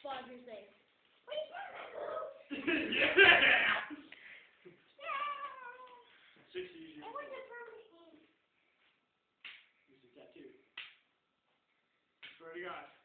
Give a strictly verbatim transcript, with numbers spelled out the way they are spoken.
Xbox is safe. Yeah! Six easy. I want the permanent ink. Use the tattoo. Swear to God.